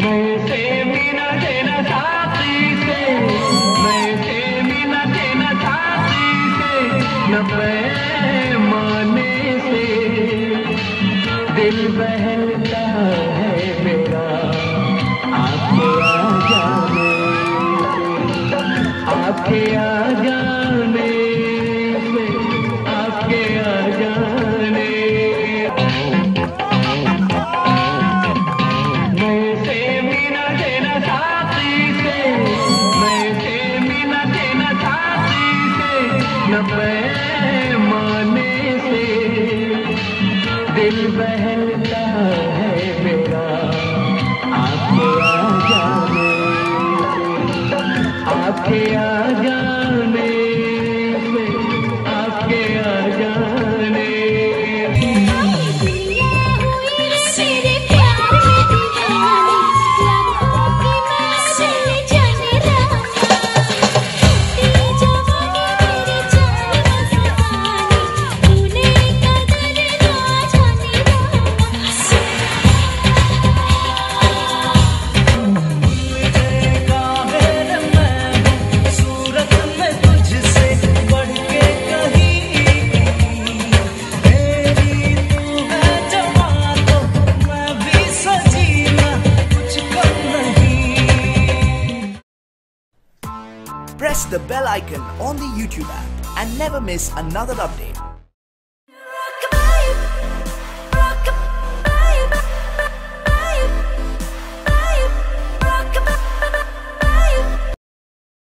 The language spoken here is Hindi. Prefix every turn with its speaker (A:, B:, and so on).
A: पैमाने से दिल बहलता है मेरा आपके आ जाने आपके आ जाने से आपके आ जाने मैं से मिला देना साथी से मैं से मिला देना साथी से न पैमाने से दिल बहलता है मेरा आपके आ जाने आपके आ जाने से आपके आ जाने
B: Press the bell icon on the YouTube app and never miss another update.